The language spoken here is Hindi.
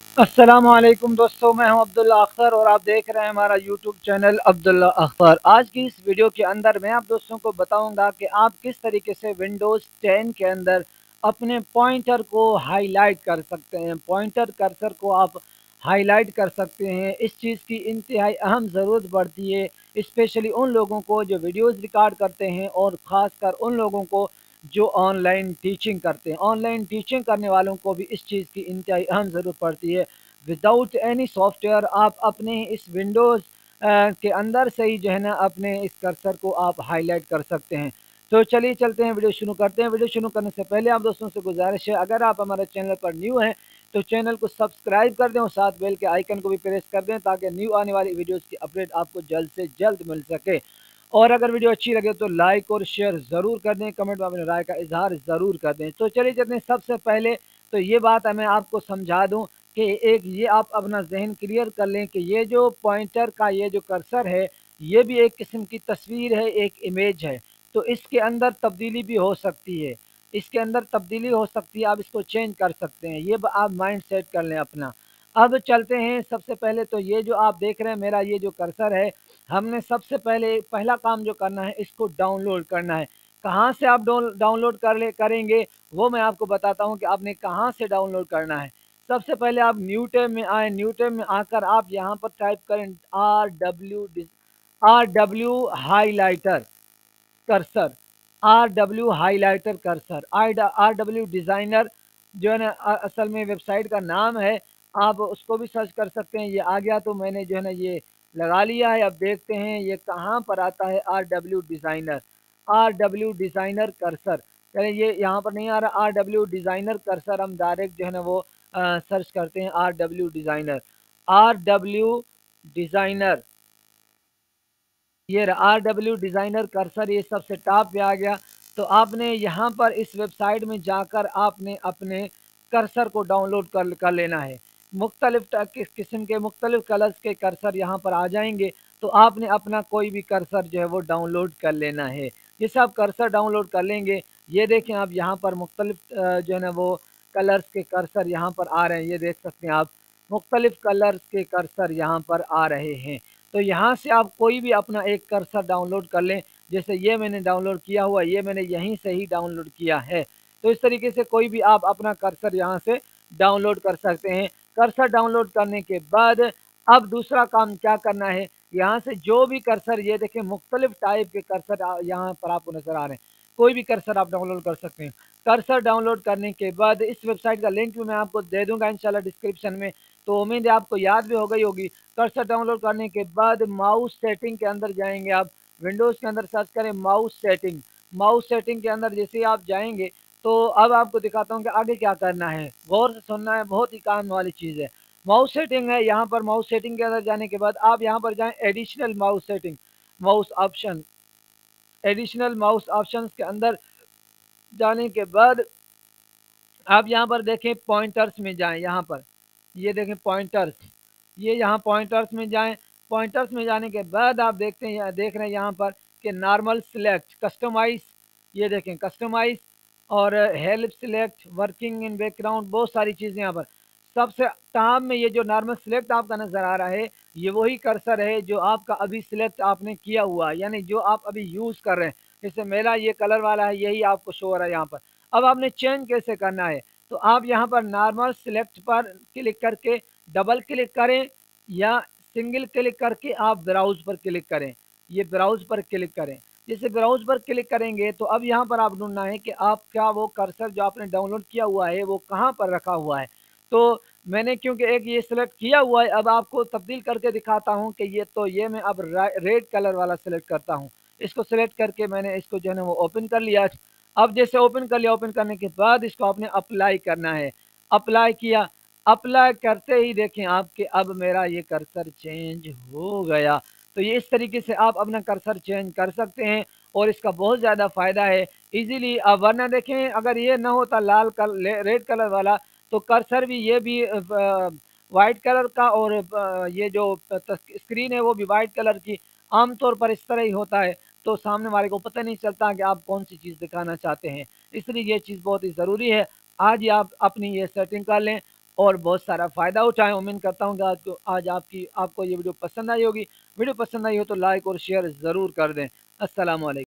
अस्सलामुअलैकुम दोस्तों, मैं हूं अब्दुल्ला अख्तर और आप देख रहे हैं हमारा यूट्यूब चैनल अब्दुल्ला अख्तर। आज की इस वीडियो के अंदर मैं आप दोस्तों को बताऊंगा कि आप किस तरीके से विंडोज़ 10 के अंदर अपने पॉइंटर को हाईलाइट कर सकते हैं। पॉइंटर कर्सर को आप हाईलाइट कर सकते हैं। इस चीज़ की इंतहाई अहम ज़रूरत पड़ती है, स्पेशली उन लोगों को जो वीडियोज़ रिकॉर्ड करते हैं और ख़ासकर उन लोगों को जो ऑनलाइन टीचिंग करते हैं। ऑनलाइन टीचिंग करने वालों को भी इस चीज़ की इंतहाई अहम ज़रूरत पड़ती है। विदाउट एनी सॉफ्टवेयर आप अपने इस विंडोज़ के अंदर से ही जो है ना अपने इस कर्सर को आप हाईलाइट कर सकते हैं। तो चलिए चलते हैं, वीडियो शुरू करते हैं। वीडियो शुरू करने से पहले आप दोस्तों से गुजारिश है, अगर आप हमारे चैनल पर न्यू हैं तो चैनल को सब्सक्राइब कर दें और साथ बेल के आइकन को भी प्रेस कर दें ताकि न्यू आने वाली वीडियोज़ की अपडेट आपको जल्द से जल्द मिल सके। और अगर वीडियो अच्छी लगे तो लाइक और शेयर ज़रूर कर दें, कमेंट में अपनी राय का इजहार ज़रूर कर दें। तो चलिए चलते हैं। सबसे पहले तो ये बात मैं आपको समझा दूं कि एक ये आप अपना जहन क्लियर कर लें कि ये जो पॉइंटर का ये जो कर्सर है, ये भी एक किस्म की तस्वीर है, एक इमेज है। तो इसके अंदर तब्दीली भी हो सकती है, इसके अंदर तब्दीली हो सकती है, आप इसको चेंज कर सकते हैं। ये आप माइंड सेट कर लें अपना। अब चलते हैं। सबसे पहले तो ये जो आप देख रहे हैं मेरा ये जो कर्सर है, हमने सबसे पहले पहला काम जो करना है, इसको डाउनलोड करना है। कहाँ से आप डाउनलोड करेंगे वो मैं आपको बताता हूँ कि आपने कहाँ से डाउनलोड करना है। सबसे पहले आप न्यू टैब में आए। न्यू टैब में आकर आप यहाँ पर टाइप करें R W highlighter cursor. R W highlighter cursor, R W designer जो है ना असल में वेबसाइट का नाम है। आप उसको भी सर्च कर सकते हैं। ये आ गया तो मैंने जो है ना ये लगा लिया है। अब देखते हैं ये कहाँ पर आता है। R W designer, R W designer cursor. चलिए ये यहाँ पर नहीं आ रहा। आर डब्ल्यू डिज़ाइनर कर्सर हम डायरेक्ट जो है ना वो सर्च करते हैं। R W designer, R W designer, ये आर डब्ल्यू डिज़ाइनर कर्सर ये सबसे टॉप पे आ गया। तो आपने यहाँ पर इस वेबसाइट में जाकर आपने अपने कर्सर को डाउनलोड कर लेना है। मुख्तलिफ किस्म के मुख्तलिफ कलर्स के कर्सर यहाँ पर आ जाएंगे। तो आपने अपना कोई भी कर्सर जो है वो डाउनलोड कर लेना है। जैसे आप कर्सर डाउनलोड कर लेंगे, ये देखें आप यहाँ पर मुख्तलिफ जो है ना वो कलर्स के कर्सर यहाँ पर आ रहे हैं। ये देख सकते हैं आप, मुख्तलिफ कलर्स के कर्सर यहाँ पर आ रहे हैं। तो यहाँ से आप कोई भी अपना एक कर्सर डाउनलोड कर लें। जैसे ये मैंने डाउनलोड किया हुआ, ये मैंने यहीं से ही डाउनलोड किया है। तो इस तरीके से कोई भी आप अपना कर्सर यहाँ से डाउनलोड कर सकते हैं। कर्सर डाउनलोड करने के बाद अब दूसरा काम क्या करना है, यहाँ से जो भी कर्सर, ये देखें मुख्तलिफ टाइप के कर्सर यहाँ पर आपको नज़र आ रहे हैं। कोई भी कर्सर आप डाउनलोड कर सकते हैं। कर्सर डाउनलोड करने के बाद इस वेबसाइट का लिंक भी मैं आपको दे दूंगा इंशाल्लाह डिस्क्रिप्शन में। तो उम्मीद है आपको याद भी हो गई होगी। कर्सर डाउनलोड करने के बाद माउस सेटिंग के अंदर जाएंगे आप। विंडोज़ के अंदर सर्च करें माउस सेटिंग। माउस सेटिंग के अंदर जैसे ही आप जाएंगे तो अब आपको दिखाता हूँ कि आगे क्या करना है। गौर से सुनना है, बहुत ही काम वाली चीज़ है। माउस सेटिंग है, यहाँ पर माउस सेटिंग के अंदर जाने के बाद आप यहाँ पर जाएं additional mouse setting, mouse option. Additional mouse options के अंदर जाने के बाद आप यहाँ पर देखें पॉइंटर्स में जाएं। यहाँ पर ये देखें पॉइंटर्स, ये यहाँ पॉइंटर्स में जाएं। पॉइंटर्स में जाने के बाद आप देखते हैं, देख रहे हैं यहाँ पर कि नॉर्मल सिलेक्ट, कस्टमाइज, ये देखें कस्टमाइज और help select, working in background, बहुत सारी चीज़ें यहाँ पर। सबसे टॉप में ये जो नॉर्मल सिलेक्ट आपका नज़र आ रहा है, ये वही कर्सर है जो आपका अभी सिलेक्ट आपने किया हुआ है, यानी जो आप अभी यूज़ कर रहे हैं। जैसे मेरा ये कलर वाला है, यही आपको शो हो रहा है यहाँ पर। अब आपने चेंज कैसे करना है, तो आप यहाँ पर नॉर्मल सिलेक्ट पर क्लिक करके डबल क्लिक करें या सिंगल क्लिक करके आप ब्राउज़ पर क्लिक करें। ये ब्राउज़ पर क्लिक करें। जैसे ब्राउज़ पर क्लिक करेंगे तो अब यहाँ पर आप ढूँढना है कि आप क्या वो कर्सर जो आपने डाउनलोड किया हुआ है वो कहाँ पर रखा हुआ है। तो मैंने क्योंकि एक ये सिलेक्ट किया हुआ है, अब आपको तब्दील करके दिखाता हूँ कि ये मैं अब रेड कलर वाला सिलेक्ट करता हूँ। इसको सिलेक्ट करके मैंने इसको जो है ना वो ओपन कर लिया। अब जैसे ओपन कर लिया, ओपन करने के बाद इसको आपने अप्लाई करना है। अप्लाई किया, अप्लाई करते ही देखें आपके अब मेरा ये कर्सर चेंज हो गया। तो ये इस तरीके से आप अपना कर्सर चेंज कर सकते हैं और इसका बहुत ज़्यादा फ़ायदा है इजीली। अब वरना देखें अगर ये ना होता रेड कलर वाला, तो कर्सर भी ये भी वाइट कलर का और ये जो स्क्रीन है वो भी वाइट कलर की। आमतौर पर इस तरह ही होता है, तो सामने वाले को पता नहीं चलता कि आप कौन सी चीज़ दिखाना चाहते हैं। इसलिए ये चीज़ बहुत ही ज़रूरी है। आज ही आप अपनी ये सेटिंग कर लें और बहुत सारा फ़ायदा उठाएँ। उम्मीद करता हूँ कि आज आपको ये वीडियो पसंद आई होगी। वीडियो पसंद आई हो तो लाइक और शेयर ज़रूर कर दें। अस्सलाम वालेकुम।